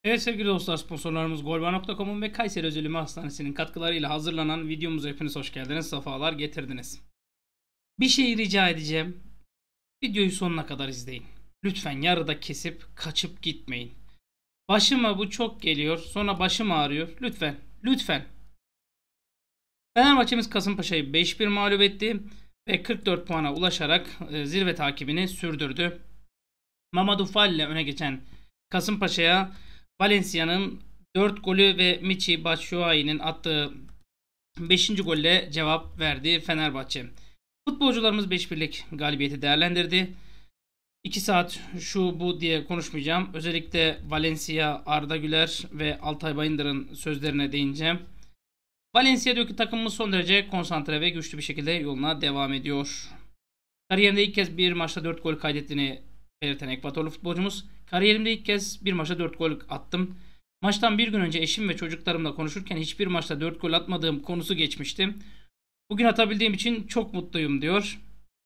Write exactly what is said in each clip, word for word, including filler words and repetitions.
Evet sevgili dostlar, sponsorlarımız golba nokta com'un ve Kayseri Özel Hastanesi'nin katkılarıyla hazırlanan videomuza hepiniz hoş geldiniz, sefalar getirdiniz. Bir şey rica edeceğim. Videoyu sonuna kadar izleyin. Lütfen yarıda kesip kaçıp gitmeyin. Başıma bu çok geliyor. Sonra başım ağrıyor. Lütfen. Lütfen. Fenerbahçe'miz Kasımpaşa'yı beş bir mağlup etti ve kırk dört puana ulaşarak e, zirve takibini sürdürdü. Mamadou Fall ile öne geçen Kasımpaşa'ya Valencia'nın dört golü ve Michy Batshuayi'nin attığı beşinci golle cevap verdi Fenerbahçe. Futbolcularımız beş birlik galibiyeti değerlendirdi. iki saat şu bu diye konuşmayacağım. Özellikle Valencia, Arda Güler ve Altay Bayındır'ın sözlerine değineceğim. Valencia diyor ki takımımız son derece konsantre ve güçlü bir şekilde yoluna devam ediyor. Kariyerinde ilk kez bir maçta dört gol kaydettiğini belirten Ekvatorlu futbolcumuz, kariyerimde ilk kez bir maçta dört gol attım. Maçtan bir gün önce eşim ve çocuklarımla konuşurken hiçbir maçta dört gol atmadığım konusu geçmişti. Bugün atabildiğim için çok mutluyum diyor.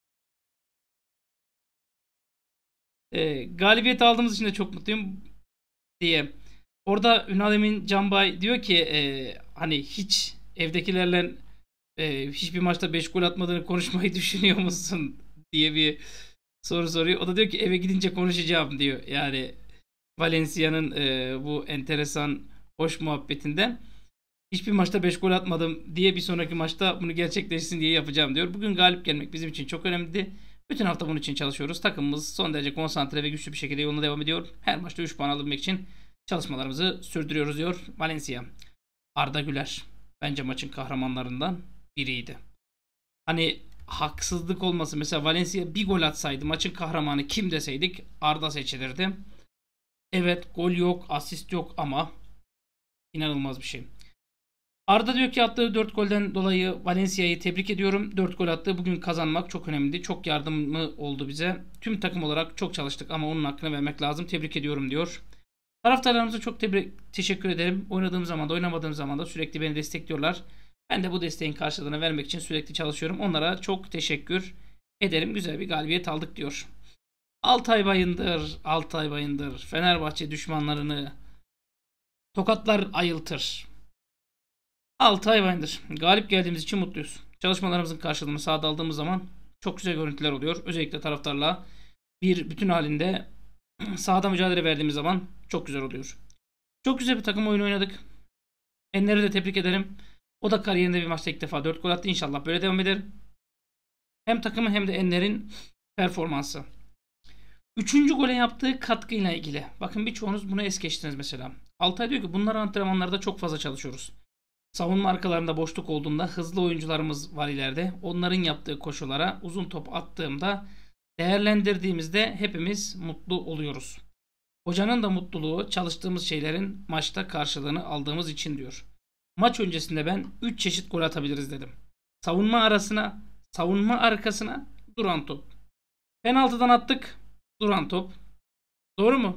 E, galibiyet aldığımız için de çok mutluyum diye. Orada Ünal Emin Canbay diyor ki e, hani hiç evdekilerle e, hiçbir maçta beş gol atmadığını konuşmayı düşünüyor musun diye bir soru soruyor. O da diyor ki eve gidince konuşacağım diyor. Yani Valencia'nın e, bu enteresan hoş muhabbetinden hiçbir maçta beş gol atmadım diye bir sonraki maçta bunu gerçekleşsin diye yapacağım diyor. Bugün galip gelmek bizim için çok önemliydi. Bütün hafta bunun için çalışıyoruz. Takımımız son derece konsantre ve güçlü bir şekilde yoluna devam ediyor. Her maçta üç puan alabilmek için çalışmalarımızı sürdürüyoruz diyor Valencia. Arda Güler bence maçın kahramanlarından biriydi. Hani haksızlık olması, mesela Valencia bir gol atsaydı maçın kahramanı kim deseydik Arda seçilirdi. Evet, gol yok, asist yok ama inanılmaz bir şey. Arda diyor ki attığı dört golden dolayı Valencia'yı tebrik ediyorum. dört gol attı. Bugün kazanmak çok önemliydi. Çok yardımı oldu bize. Tüm takım olarak çok çalıştık ama onun hakkını vermek lazım. Tebrik ediyorum diyor. Taraftarlarımıza çok tebrik, teşekkür ederim. Oynadığım zaman da oynamadığım zaman da sürekli beni destekliyorlar. Ben de bu desteğin karşılığını vermek için sürekli çalışıyorum. Onlara çok teşekkür ederim. Güzel bir galibiyet aldık diyor. Altay Bayındır, Altay Bayındır. Fenerbahçe düşmanlarını tokatlar ayıltır. Altay Bayındır. Galip geldiğimiz için mutluyuz. Çalışmalarımızın karşılığını sahada aldığımız zaman çok güzel görüntüler oluyor. Özellikle taraftarla bir bütün halinde sahada mücadele verdiğimiz zaman çok güzel oluyor. Çok güzel bir takım oyunu oynadık. Enner'i de tebrik ederim. O da kariyerinde bir maçta ilk defa dört gol attı. İnşallah böyle devam eder. Hem takımın hem de Enner'in performansı. Üçüncü gole yaptığı katkıyla ilgili. Bakın birçoğunuz bunu es geçtiniz mesela. Altay diyor ki bunlar antrenmanlarda çok fazla çalışıyoruz. Savunma arkalarında boşluk olduğunda hızlı oyuncularımız var ileride. Onların yaptığı koşulara uzun top attığımda değerlendirdiğimizde hepimiz mutlu oluyoruz. Hocanın da mutluluğu çalıştığımız şeylerin maçta karşılığını aldığımız için diyor. Maç öncesinde ben üç çeşit gol atabiliriz dedim. Savunma arasına, savunma arkasına, duran top. Penaltıdan attık, duran top. Doğru mu?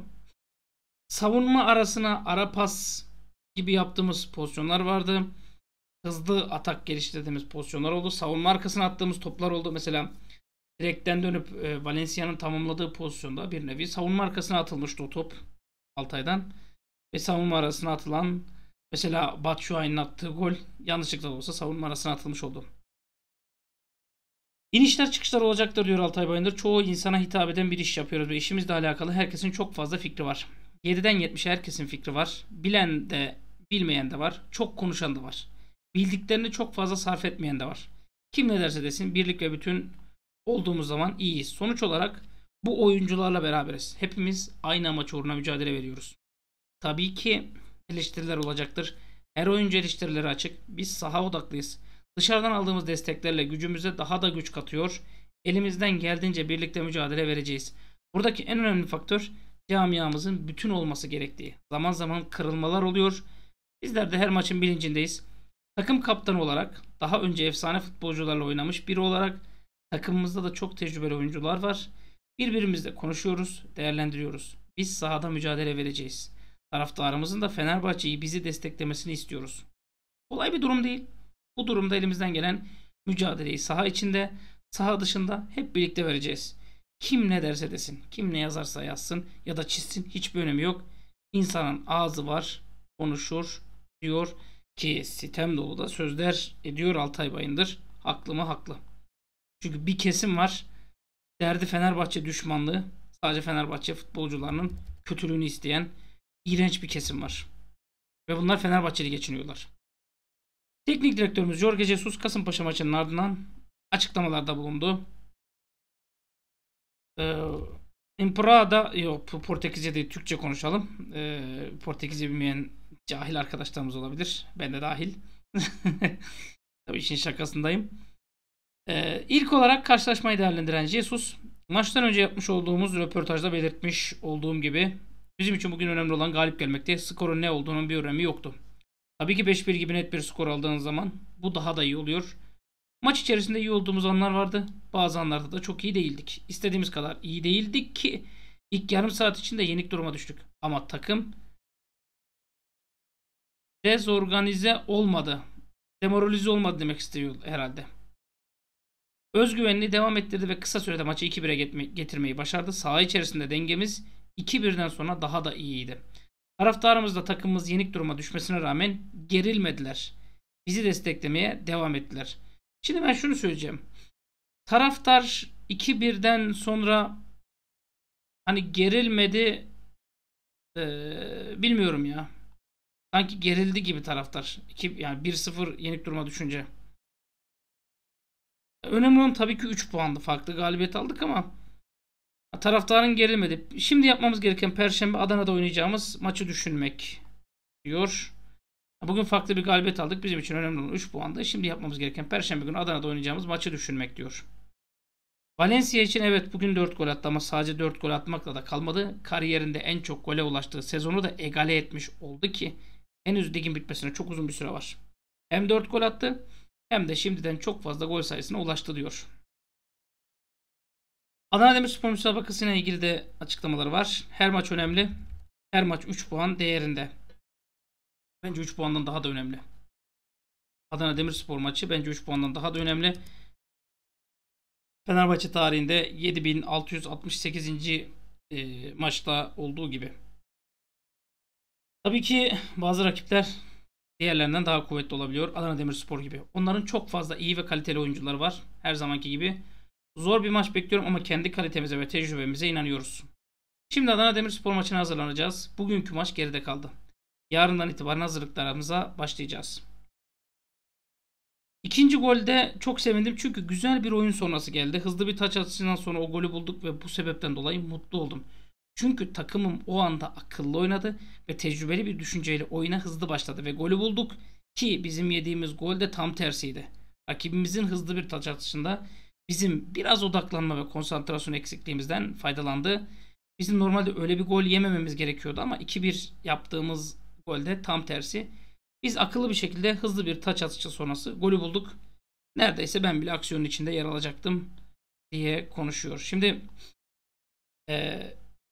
Savunma arasına ara pas gibi yaptığımız pozisyonlar vardı. Hızlı atak geliştirdiğimiz pozisyonlar oldu. Savunma arkasına attığımız toplar oldu. Mesela direkten dönüp e, Valencia'nın tamamladığı pozisyonda bir nevi savunma arkasına atılmıştı o top Altay'dan. Ve savunma arasına atılan, mesela Batshuayi'nin attığı gol yanlışlıkla da olsa savunma arasına atılmış oldu. İnişler çıkışlar olacaktır diyor Altay Bayındır. Çoğu insana hitap eden bir iş yapıyoruz ve işimizle alakalı herkesin çok fazla fikri var. yediden yetmişe herkesin fikri var. Bilen de bilmeyen de var. Çok konuşan da var. Bildiklerini çok fazla sarf etmeyen de var. Kim ne derse desin birlik ve bütün olduğumuz zaman iyiyiz. Sonuç olarak bu oyuncularla beraberiz. Hepimiz aynı amaç uğruna mücadele veriyoruz. Tabii ki eleştiriler olacaktır. Her oyuncu eleştirilere açık. Biz saha odaklıyız. Dışarıdan aldığımız desteklerle gücümüze daha da güç katıyor. Elimizden geldiğince birlikte mücadele vereceğiz. Buradaki en önemli faktör camiamızın bütün olması gerektiği. Zaman zaman kırılmalar oluyor. Bizler de her maçın bilincindeyiz. Takım kaptanı olarak, daha önce efsane futbolcularla oynamış biri olarak takımımızda da çok tecrübeli oyuncular var. Birbirimizle konuşuyoruz, değerlendiriyoruz. Biz sahada mücadele vereceğiz. Taraftarımızın da Fenerbahçe'yi bizi desteklemesini istiyoruz. Kolay bir durum değil. Bu durumda elimizden gelen mücadeleyi saha içinde, saha dışında hep birlikte vereceğiz. Kim ne derse desin, kim ne yazarsa yazsın ya da çizsin hiçbir önemi yok. İnsanın ağzı var, konuşur diyor ki sitem dolu da sözler ediyor Altay Bayındır. Haklı mı? Haklı. Çünkü bir kesim var. Derdi Fenerbahçe düşmanlığı. Sadece Fenerbahçe futbolcularının kötülüğünü isteyen iğrenç bir kesim var. Ve bunlar Fenerbahçeli geçiniyorlar. Teknik direktörümüz Jorge Jesus Kasımpaşa maçının ardından açıklamalarda bulundu. Ee, In Prada, yok Portekizce değil, Türkçe konuşalım. Ee, Portekizce bilmeyen cahil arkadaşlarımız olabilir. Ben de dahil. Tabii işin şakasındayım. Ee, ilk olarak karşılaşmayı değerlendiren Jesus, maçtan önce yapmış olduğumuz röportajda belirtmiş olduğum gibi bizim için bugün önemli olan galip gelmekte. Skorun ne olduğunun bir önemi yoktu. Tabii ki beş bir gibi net bir skor aldığınız zaman bu daha da iyi oluyor. Maç içerisinde iyi olduğumuz anlar vardı. Bazı anlarda da çok iyi değildik. İstediğimiz kadar iyi değildik ki ilk yarım saat içinde yenik duruma düştük. Ama takım dezorganize olmadı. Demoralize olmadı demek istiyor herhalde. Özgüvenini devam ettirdi ve kısa sürede maçı iki bire getirmeyi başardı. Saha içerisinde dengemiz iki birden sonra daha da iyiydi. Taraftarımız da takımımız yenik duruma düşmesine rağmen gerilmediler. Bizi desteklemeye devam ettiler. Şimdi ben şunu söyleyeceğim. Taraftar iki birden sonra hani gerilmedi, ee, bilmiyorum ya. Sanki gerildi gibi taraftar. iki, yani bir sıfır yenik duruma düşünce. Önemli olan tabii ki üç puandı. Farklı galibiyet aldık ama taraftarın gerilmedi. Şimdi yapmamız gereken Perşembe Adana'da oynayacağımız maçı düşünmek diyor. Bugün farklı bir galibiyet aldık. Bizim için önemli olan üç puandı. Şimdi yapmamız gereken Perşembe günü Adana'da oynayacağımız maçı düşünmek diyor. Valencia için evet bugün dört gol attı ama sadece dört gol atmakla da kalmadı. Kariyerinde en çok gole ulaştığı sezonu da egale etmiş oldu ki henüz ligin bitmesine çok uzun bir süre var. Hem dört gol attı hem de şimdiden çok fazla gol sayısına ulaştı diyor. Adana Demirspor müsabakasıyla ilgili de açıklamaları var. Her maç önemli. Her maç üç puan değerinde. Bence üç puandan daha da önemli. Adana Demirspor maçı bence üç puandan daha da önemli. Fenerbahçe tarihinde yedi bin altı yüz altmış sekizinci E, maçta olduğu gibi. Tabii ki bazı rakipler diğerlerinden daha kuvvetli olabiliyor. Adana Demirspor gibi. Onların çok fazla iyi ve kaliteli oyuncuları var. Her zamanki gibi. Zor bir maç bekliyorum ama kendi kalitemize ve tecrübemize inanıyoruz. Şimdi Adana Demirspor maçına hazırlanacağız. Bugünkü maç geride kaldı. Yarından itibaren hazırlıklarımıza başlayacağız. İkinci golde çok sevindim çünkü güzel bir oyun sonrası geldi. Hızlı bir taç atışından sonra o golü bulduk ve bu sebepten dolayı mutlu oldum. Çünkü takımım o anda akıllı oynadı ve tecrübeli bir düşünceyle oyuna hızlı başladı ve golü bulduk ki bizim yediğimiz gol de tam tersiydi. Rakibimizin hızlı bir taç atışında bizim biraz odaklanma ve konsantrasyon eksikliğimizden faydalandı. Bizim normalde öyle bir gol yemememiz gerekiyordu ama iki bir yaptığımız golde tam tersi. Biz akıllı bir şekilde hızlı bir taç atışı sonrası golü bulduk. Neredeyse ben bile aksiyonun içinde yer alacaktım diye konuşuyor. Şimdi ee,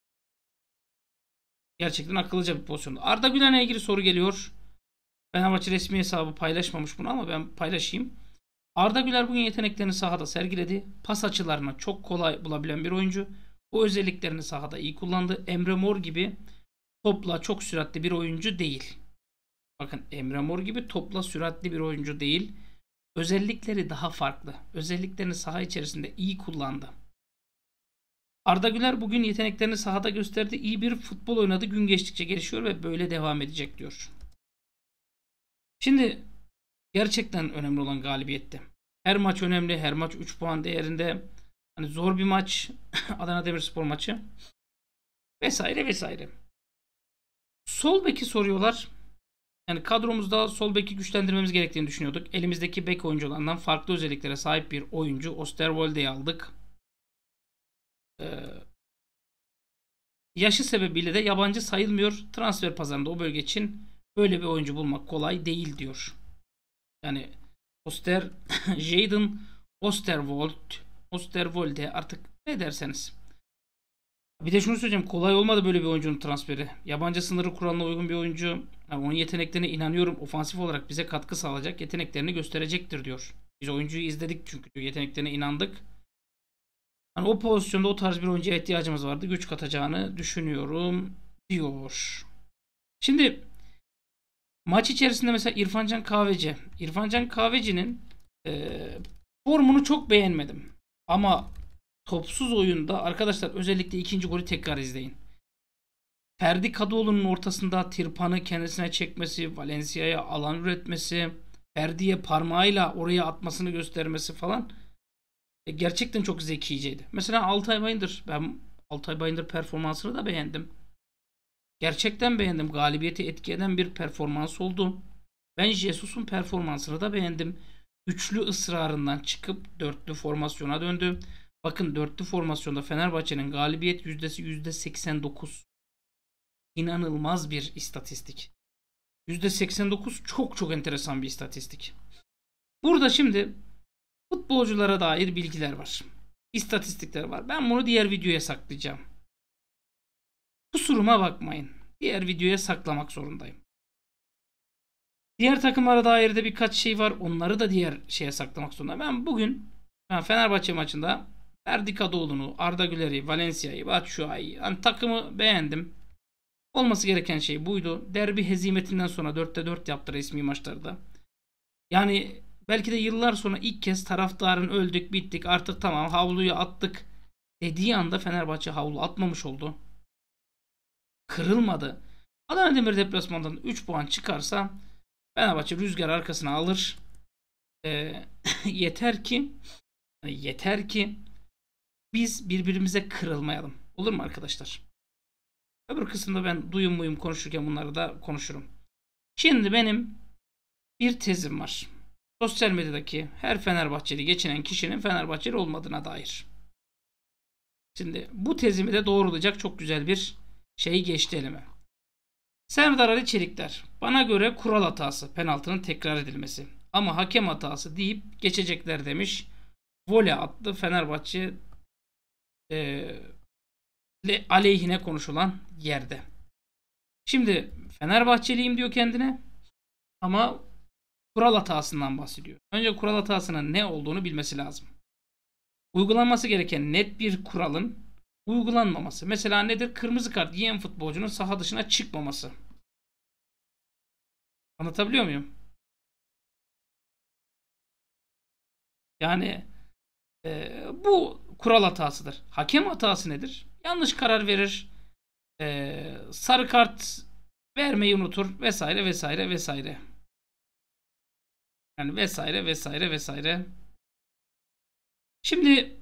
gerçekten akıllıca bir pozisyon. Arda Güler'le ilgili soru geliyor. Fenerbahçe resmi hesabı paylaşmamış bunu ama ben paylaşayım. Arda Güler bugün yeteneklerini sahada sergiledi. Pas açılarını çok kolay bulabilen bir oyuncu. Bu özelliklerini sahada iyi kullandı. Emre Mor gibi topla çok süratli bir oyuncu değil. Bakın Emre Mor gibi topla süratli bir oyuncu değil. Özellikleri daha farklı. Özelliklerini saha içerisinde iyi kullandı. Arda Güler bugün yeteneklerini sahada gösterdi. İyi bir futbol oynadı. Gün geçtikçe gelişiyor ve böyle devam edecek diyor. Şimdi gerçekten önemli olan galibiyetti. Her maç önemli. Her maç üç puan değerinde. Hani zor bir maç. Adana Demirspor maçı. Vesaire vesaire. Sol beki soruyorlar. Yani kadromuzda sol beki güçlendirmemiz gerektiğini düşünüyorduk. Elimizdeki bek oyuncularından farklı özelliklere sahip bir oyuncu Osterwolde'yi aldık. Ee, yaşı sebebiyle de yabancı sayılmıyor. Transfer pazarında o bölge için böyle bir oyuncu bulmak kolay değil diyor. Yani Oster, Jadon Osterwold, Osterwolde artık ne derseniz. Bir de şunu söyleyeceğim. Kolay olmadı böyle bir oyuncunun transferi. Yabancı sınırı kuralına uygun bir oyuncu. Yani onun yeteneklerine inanıyorum. Ofansif olarak bize katkı sağlayacak. Yeteneklerini gösterecektir diyor. Biz oyuncuyu izledik çünkü diyor. Yeteneklerine inandık. Yani o pozisyonda o tarz bir oyuncuya ihtiyacımız vardı. Güç katacağını düşünüyorum diyor. Şimdi maç içerisinde mesela İrfancan Kahveci. İrfancan Kahveci'nin e, formunu çok beğenmedim. Ama topsuz oyunda arkadaşlar özellikle ikinci golü tekrar izleyin. Ferdi Kadıoğlu'nun ortasında Tirpan'ı kendisine çekmesi, Valencia'ya alan üretmesi, Ferdi'ye parmağıyla oraya atmasını göstermesi falan e, gerçekten çok zekiceydi. Mesela Altay Bayındır. Ben Altay Bayındır performansını da beğendim. Gerçekten beğendim. Galibiyeti etki eden bir performans oldu. Ben Jesus'un performansını da beğendim. Üçlü ısrarından çıkıp dörtlü formasyona döndü. Bakın dörtlü formasyonda Fenerbahçe'nin galibiyet yüzdesi yüzde seksen dokuz. İnanılmaz bir istatistik. yüzde seksen dokuz çok çok enteresan bir istatistik. Burada şimdi futbolculara dair bilgiler var. İstatistikler var. Ben bunu diğer videoya saklayacağım. Kusuruma bakmayın. Diğer videoya saklamak zorundayım. Diğer takımlara dair de birkaç şey var. Onları da diğer şeye saklamak zorundayım. Ben bugün ben Fenerbahçe maçında Ferdi Kadıoğlu'nu, Arda Güler'i, Valencia'yı, Batshuayi'yi hani takımı beğendim. Olması gereken şey buydu. Derbi hezimetinden sonra dörtte dört yaptı resmi maçlarda. Yani belki de yıllar sonra ilk kez taraftarın öldük bittik artık tamam havluyu attık dediği anda Fenerbahçe havlu atmamış oldu. Kırılmadı. Adana Demir deplasmandan üç puan çıkarsa Fenerbahçe rüzgar arkasına alır. Ee, yeter ki yeter ki biz birbirimize kırılmayalım. Olur mu arkadaşlar? Öbür kısımda ben duyum muyum konuşurken bunları da konuşurum. Şimdi benim bir tezim var. Sosyal medyadaki her Fenerbahçeli geçinen kişinin Fenerbahçeli olmadığına dair. Şimdi bu tezimi de doğrulayacak çok güzel bir şey geçti elime. Serdar Ali Çelikler. Bana göre kural hatası penaltının tekrar edilmesi. Ama hakem hatası deyip geçecekler demiş. Voley adlı Fenerbahçe e, aleyhine konuşulan yerde. Şimdi Fenerbahçeliyim diyor kendine ama kural hatasından bahsediyor. Önce kural hatasının ne olduğunu bilmesi lazım. Uygulanması gereken net bir kuralın uygulanmaması. Mesela nedir? Kırmızı kart yiyen futbolcunun saha dışına çıkmaması. Anlatabiliyor muyum? Yani e, bu kural hatasıdır. Hakem hatası nedir? Yanlış karar verir. E, sarı kart vermeyi unutur vesaire vesaire vesaire. Yani vesaire vesaire vesaire. Şimdi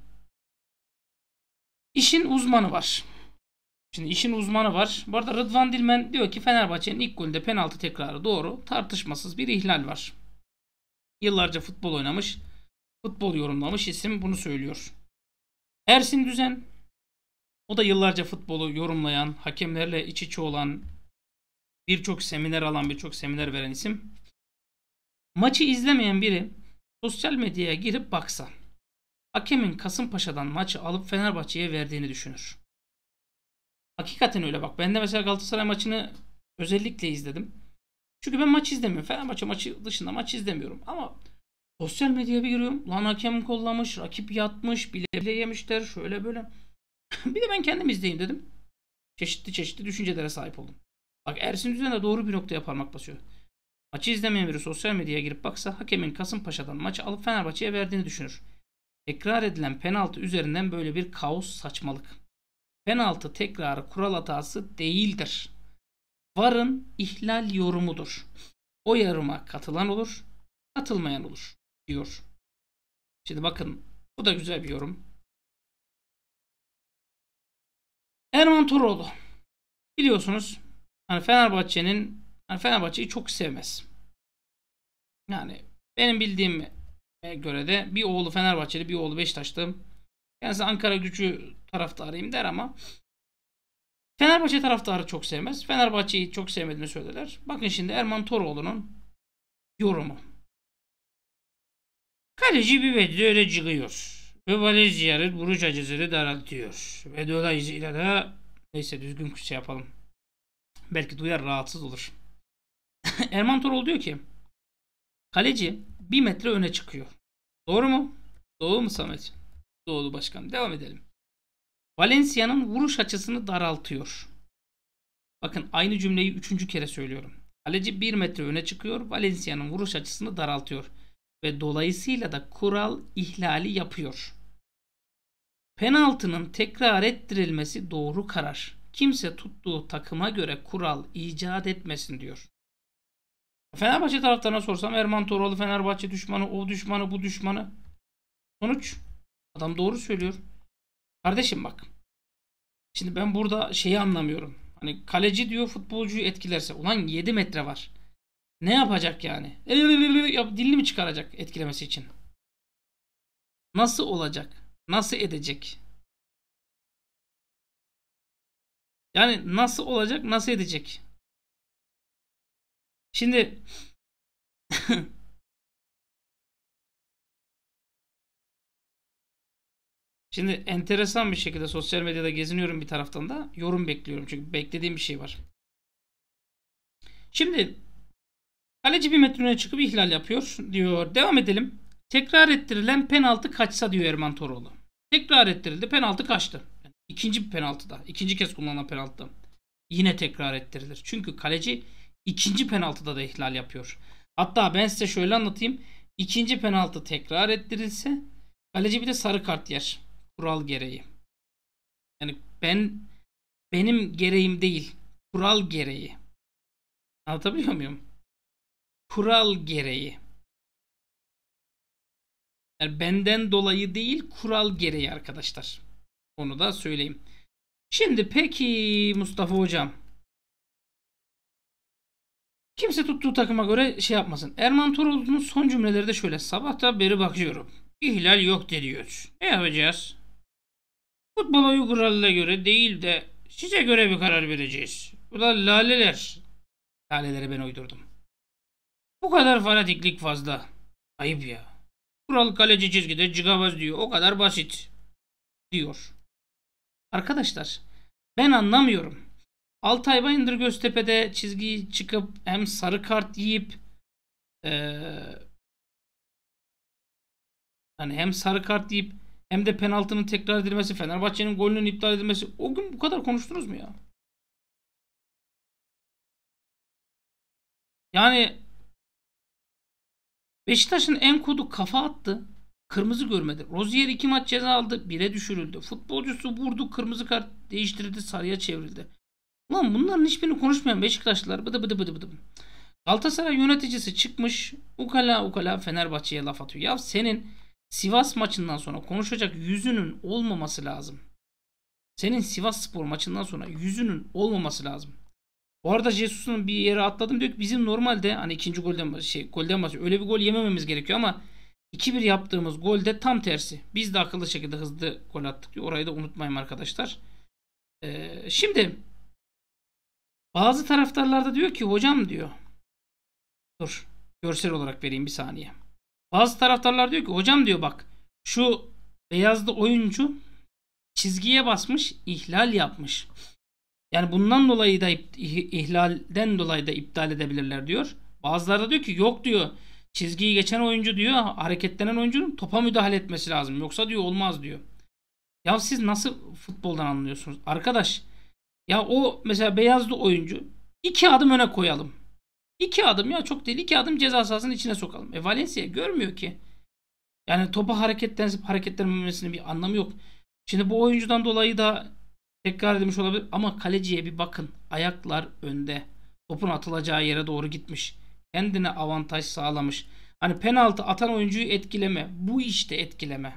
işin uzmanı var. Şimdi işin uzmanı var. Bu arada Rıdvan Dilmen diyor ki Fenerbahçe'nin ilk golünde penaltı tekrarı doğru. Tartışmasız bir ihlal var. Yıllarca futbol oynamış, futbol yorumlamış isim bunu söylüyor. Ersin Düzen, o da yıllarca futbolu yorumlayan, hakemlerle iç içe olan, birçok seminer alan, birçok seminer veren isim. Maçı izlemeyen biri sosyal medyaya girip baksa, hakemin Kasımpaşa'dan maçı alıp Fenerbahçe'ye verdiğini düşünür. Hakikaten öyle bak. Ben de mesela Galatasaray maçını özellikle izledim. Çünkü ben maç izlemiyorum. Fenerbahçe maçı dışında maç izlemiyorum. Ama sosyal medyaya bir giriyorum. Lan hakem kollamış, rakip yatmış, bile bile yemişler, şöyle böyle. Bir de ben kendim izleyeyim dedim. Çeşitli çeşitli düşüncelere sahip oldum. Bak Ersin Düzen de doğru bir noktaya parmak basıyor. Maçı izlemeyen biri sosyal medyaya girip baksa hakemin Kasımpaşa'dan maçı alıp Fenerbahçe'ye verdiğini düşünür. Tekrar edilen penaltı üzerinden böyle bir kaos saçmalık. Penaltı tekrarı kural hatası değildir. VAR'ın ihlal yorumudur. O yoruma katılan olur, katılmayan olur diyor. Şimdi bakın bu da güzel bir yorum. Erman Toroğlu. Biliyorsunuz hani Fenerbahçe'nin hani Fenerbahçe'yi çok sevmez. Yani benim bildiğime göre de bir oğlu Fenerbahçeli, bir oğlu Beşiktaşlı. Kendisi Ankara Gücü taraftarıyım der ama Fenerbahçe taraftarı çok sevmez. Fenerbahçe'yi çok sevmediğini söylerler. Bakın şimdi Erman Toroğlu'nun yorumu. Kaleci bir bedri öyle çıkıyor. Ve Valencia'nın vuruş açısını daraltıyor. Ve dolayısıyla da neyse düzgün şey yapalım. Belki duyar rahatsız olur. Erman Toroğlu diyor ki kaleci bir metre öne çıkıyor. Doğru mu? Doğru mu Samet? Doğru başkanım. Devam edelim. Valencia'nın vuruş açısını daraltıyor. Bakın aynı cümleyi üçüncü kere söylüyorum. Kaleci bir metre öne çıkıyor. Valencia'nın vuruş açısını daraltıyor. Ve dolayısıyla da kural ihlali yapıyor. Penaltının tekrar ettirilmesi doğru karar. Kimse tuttuğu takıma göre kural icat etmesin diyor. Fenerbahçe taraftarına sorsam Erman Toroğlu Fenerbahçe düşmanı, o düşmanı, bu düşmanı. Sonuç adam doğru söylüyor. Kardeşim bak. Şimdi ben burada şeyi anlamıyorum. Hani kaleci diyor futbolcuyu etkilerse. Ulan yedi metre var. Ne yapacak yani? Dilini mi çıkaracak etkilemesi için? Nasıl olacak? Nasıl edecek? Yani nasıl olacak? Nasıl edecek? Şimdi Şimdi enteresan bir şekilde sosyal medyada geziniyorum bir taraftan da yorum bekliyorum. Çünkü beklediğim bir şey var. Şimdi kaleci bir metre öne çıkıp ihlal yapıyor diyor. Devam edelim. Tekrar ettirilen penaltı kaçsa diyor Erman Toroğlu. Tekrar ettirildi. Penaltı kaçtı. Yani ikinci penaltıda. ikinci kez kullanılan penaltıda. Yine tekrar ettirilir. Çünkü kaleci ikinci penaltıda da ihlal yapıyor. Hatta ben size şöyle anlatayım. İkinci penaltı tekrar ettirilse kaleci bir de sarı kart yer. Kural gereği. Yani ben benim gereğim değil. Kural gereği. Anlatabiliyor muyum? Kural gereği. Yani benden dolayı değil, kural gereği arkadaşlar. Onu da söyleyeyim. Şimdi peki Mustafa hocam. Kimse tuttuğu takıma göre şey yapmasın. Erman Toroğlu'nun son cümleleri de şöyle. Sabahtan beri bakıyorum. İhlal yok diyor. Ne yapacağız? Futbol oyun kuralına göre değil de size göre bir karar vereceğiz. Bu da laleler. Laleleri ben uydurdum. Bu kadar fanatiklik fazla. Ayıp ya. Kural kaleci çizgide çıkamaz diyor. O kadar basit. Diyor. Arkadaşlar ben anlamıyorum. Altay Bayındır Göztepe'de çizgiyi çıkıp hem sarı kart yiyip ee, hani hem sarı kart yiyip hem de penaltının tekrar edilmesi, Fenerbahçe'nin golünün iptal edilmesi, o gün bu kadar konuştunuz mu ya? Yani Beşiktaş'ın Enkudu kafa attı. Kırmızı görmedi. Rozier iki maç ceza aldı. bire düşürüldü. Futbolcusu vurdu. Kırmızı kart değiştirildi. Sarıya çevrildi. Ulan bunların hiçbirini konuşmayan Beşiktaşlılar bıdı bıdı bıdı bıdı. Galatasaray yöneticisi çıkmış ukala ukala Fenerbahçe'ye laf atıyor. Ya senin Sivas maçından sonra konuşacak yüzünün olmaması lazım. Senin Sivasspor maçından sonra yüzünün olmaması lazım. Bu arada Jesus'un bir yere atladım diyor ki bizim normalde hani ikinci golden şey golden bahsediyor. Öyle bir gol yemememiz gerekiyor ama iki bir yaptığımız golde tam tersi. Biz de akıllı şekilde hızlı gol attık diyor. Orayı da unutmayın arkadaşlar. Ee, şimdi bazı taraftarlar da diyor ki hocam diyor. Dur. Görsel olarak vereyim bir saniye. Bazı taraftarlar diyor ki hocam diyor bak şu beyazlı oyuncu çizgiye basmış, ihlal yapmış. Yani bundan dolayı da ihlalden dolayı da iptal edebilirler diyor. Bazıları da diyor ki yok diyor. Çizgiyi geçen oyuncu diyor hareketlenen oyuncunun topa müdahale etmesi lazım. Yoksa diyor olmaz diyor. Ya siz nasıl futboldan anlıyorsunuz? Arkadaş ya o mesela beyazlı oyuncu iki adım öne koyalım. İki adım ya çok değil. İki adım ceza sahasının içine sokalım. E Valencia görmüyor ki. Yani topa hareketlenip hareketlenmemesinin bir anlamı yok. Şimdi bu oyuncudan dolayı da tekrar edilmiş olabilir ama kaleciye bir bakın. Ayaklar önde. Topun atılacağı yere doğru gitmiş. Kendine avantaj sağlamış. Hani penaltı atan oyuncuyu etkileme. Bu işte etkileme.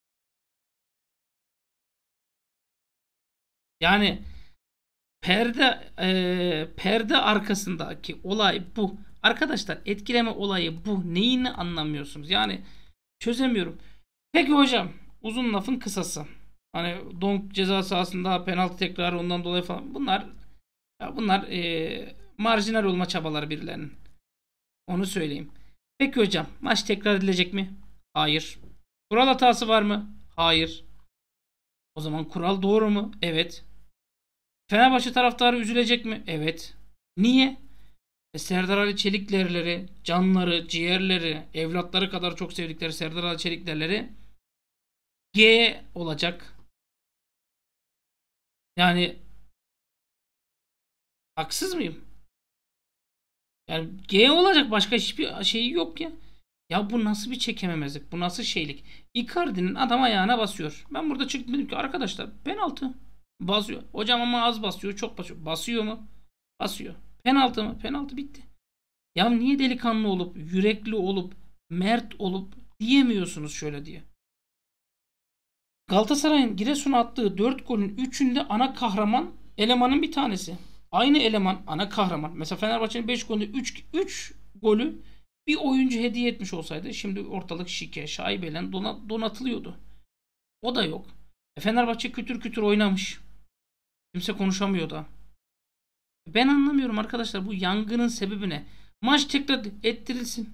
Yani perde e, perde arkasındaki olay bu. Arkadaşlar etkileme olayı bu. Neyini anlamıyorsunuz? Yani çözemiyorum. Peki hocam uzun lafın kısası. Hani Donk ceza sahasında penaltı tekrarı ondan dolayı falan. Bunlar ya bunlar e, marjinal olma çabaları birilerinin. Onu söyleyeyim. Peki hocam maç tekrar edilecek mi? Hayır. Kural hatası var mı? Hayır. O zaman kural doğru mu? Evet. Fenerbahçe taraftarı üzülecek mi? Evet. Niye? E, Serdar Ali Çeliklerleri, canları, ciğerleri, evlatları kadar çok sevdikleri Serdar Ali Çeliklerleri G olacak. Yani Haksız mıyım? Yani G olacak, başka hiçbir şeyi yok ya. Ya bu nasıl bir çekememezlik? Bu nasıl şeylik? Icardi'nin adam ayağına basıyor. Ben burada çıktım dedim ki arkadaşlar penaltı. Basıyor. Hocam ama az basıyor, çok basıyor. Basıyor mu? Basıyor. Penaltı mı? Penaltı, bitti. Ya niye delikanlı olup, yürekli olup, mert olup diyemiyorsunuz şöyle diye. Galatasaray'ın Giresun'a attığı dört golün üçünde ana kahraman elemanın bir tanesi. Aynı eleman ana kahraman. Mesela Fenerbahçe'nin beş golünde üç, üç golü bir oyuncu hediye etmiş olsaydı şimdi ortalık şike, şaibeyle donatılıyordu. O da yok. E Fenerbahçe kütür kütür oynamış. Kimse konuşamıyor da. Ben anlamıyorum arkadaşlar, bu yangının sebebi ne? Maç tekrar ettirilsin.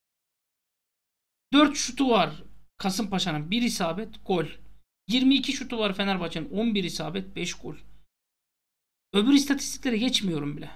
dört şutu var Kasımpaşa'nın, bir isabet, gol. yirmi iki şutu var Fenerbahçe'nin, on bir isabet, beş gol. Öbür istatistiklere geçmiyorum bile.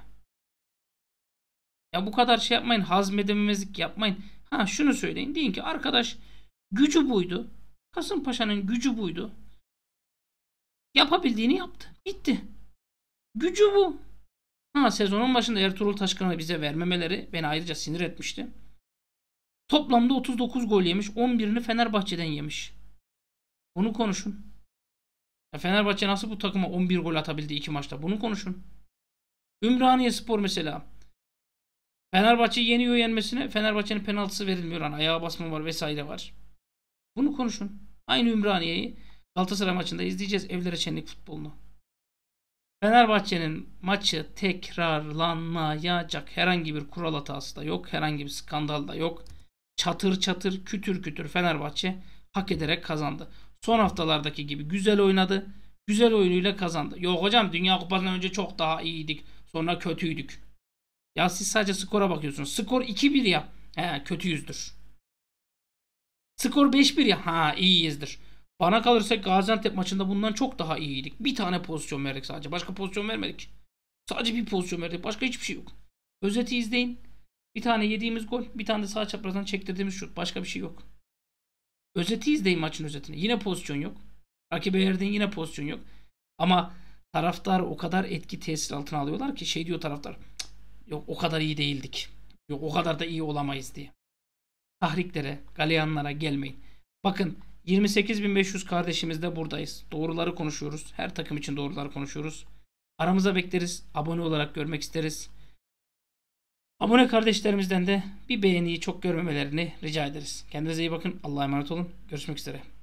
Ya bu kadar şey yapmayın. Hazmedememezlik yapmayın. Ha şunu söyleyin. Deyin ki arkadaş gücü buydu. Kasımpaşa'nın gücü buydu. Yapabildiğini yaptı. Bitti. Gücü bu. Ha sezonun başında Ertuğrul Taşkın'ı bize vermemeleri beni ayrıca sinir etmişti. Toplamda otuz dokuz gol yemiş. on birini Fenerbahçe'den yemiş. Bunu konuşun. Ya Fenerbahçe nasıl bu takıma on bir gol atabildi iki maçta? Bunu konuşun. Ümraniye Spor mesela. Fenerbahçe yeniyor, yenmesine Fenerbahçe'nin penaltısı verilmiyor. Hani ayağa basma var vesaire var. Bunu konuşun. Aynı Ümraniye'yi Galatasaray maçında izleyeceğiz. Evlere Şenlik futbolunu. Fenerbahçe'nin maçı tekrarlanmayacak. Herhangi bir kural hatası da yok. Herhangi bir skandal da yok. Çatır çatır, kütür kütür Fenerbahçe hak ederek kazandı. Son haftalardaki gibi güzel oynadı. Güzel oyunuyla kazandı. Yok hocam, Dünya Kupası'ndan önce çok daha iyiydik. Sonra kötüydük. Ya siz sadece skora bakıyorsunuz. Skor iki bir ya. He, kötüyüzdür. Skor beş bir ya. Ha, iyiyizdir. Bana kalırsa Gaziantep maçında bundan çok daha iyiydik. Bir tane pozisyon verdik sadece. Başka pozisyon vermedik. Sadece bir pozisyon verdik. Başka hiçbir şey yok. Özeti izleyin. Bir tane yediğimiz gol. Bir tane de sağ çaprazdan çektirdiğimiz şut. Başka bir şey yok. Özeti izleyin, maçın özetini. Yine pozisyon yok. Rakibe verdiğin yine pozisyon yok. Ama taraftar o kadar etki tesir altına alıyorlar ki şey diyor taraftar. Yok o kadar iyi değildik. Yok o kadar da iyi olamayız diye. Tahriklere, galeyanlara gelmeyin. Bakın yirmi sekiz bin beş yüz kardeşimizle buradayız. Doğruları konuşuyoruz. Her takım için doğruları konuşuyoruz. Aramıza bekleriz. Abone olarak görmek isteriz. Abone kardeşlerimizden de bir beğeniyi çok görmemelerini rica ederiz. Kendinize iyi bakın. Allah'a emanet olun. Görüşmek üzere.